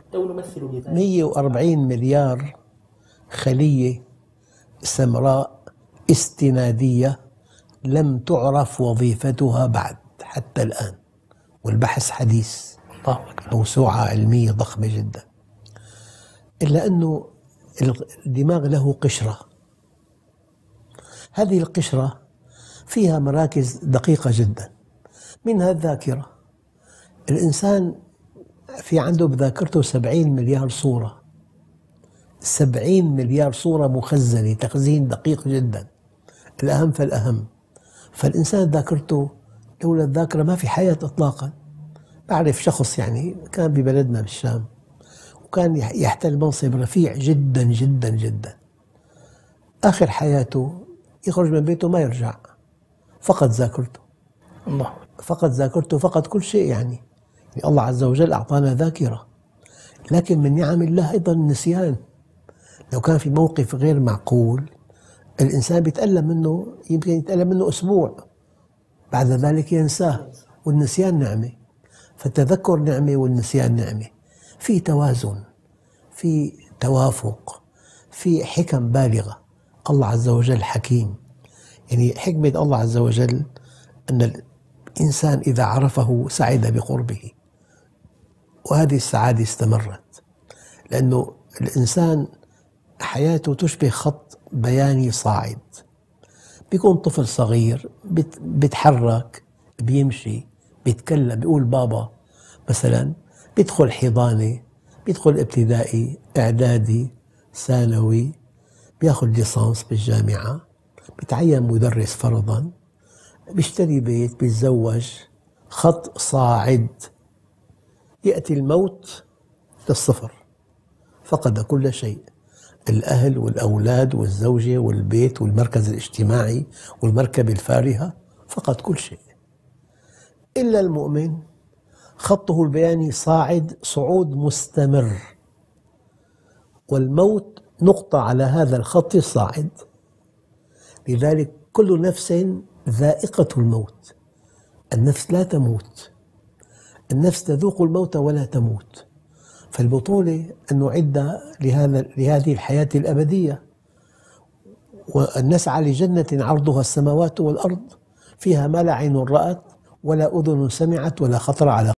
لو نمثل بذلك 140 مليار خلية سمراء استنادية لم تعرف وظيفتها بعد حتى الآن، والبحث حديث. الله أكبر. موسوعة علمية ضخمة جدا. إلا أنه الدماغ له قشرة، هذه القشرة فيها مراكز دقيقة جدا، منها الذاكرة. الإنسان في عنده بذاكرته 70 مليار صورة، 70 مليار صورة مخزنة تخزين دقيق جدا، الأهم فالأهم. فالإنسان ذاكرته لولا الذاكرة ما في حياة إطلاقا. بعرف شخص يعني كان ببلدنا بالشام، وكان يحتل منصب رفيع جدا جدا جدا، آخر حياته يخرج من بيته ما يرجع، فقد ذاكرته. الله. فقد ذاكرته، فقد كل شيء يعني الله عز وجل أعطانا ذاكرة، لكن من نعم الله أيضا النسيان. لو كان في موقف غير معقول الإنسان بيتألم منه، يمكن يتألم منه أسبوع، بعد ذلك ينساه. والنسيان نعمة، فالتذكر نعمة والنسيان نعمة. في توازن، في توافق، في حكم بالغة. الله عز وجل حكيم، يعني حكمة الله عز وجل أن الإنسان إذا عرفه سعد بقربه، وهذه السعادة استمرت، لأنه الإنسان حياته تشبه خط بياني صاعد. بيكون طفل صغير بيتحرك، بيمشي، بيتكلم، بيقول بابا مثلا، بيدخل حضانة، بيدخل ابتدائي، إعدادي، ثانوي، بياخذ ليسانس بالجامعة، بيتعين مدرس فرضا، بيشتري بيت، بيتزوج، خط صاعد. يأتي الموت للصفر، فقد كل شيء، الأهل والأولاد والزوجة والبيت والمركز الاجتماعي والمركبة الفارهة، فقد كل شيء. إلا المؤمن خطه البياني صاعد صعود مستمر، والموت نقطة على هذا الخط الصاعد. لذلك كل نفس ذائقة الموت، النفس لا تموت، النفس تذوق الموت ولا تموت. فالبطولة أن نعد لهذه الحياة الأبدية، وأن نسعى لجنة عرضها السماوات والأرض، فيها ما لا عين رأت ولا أذن سمعت ولا خطر على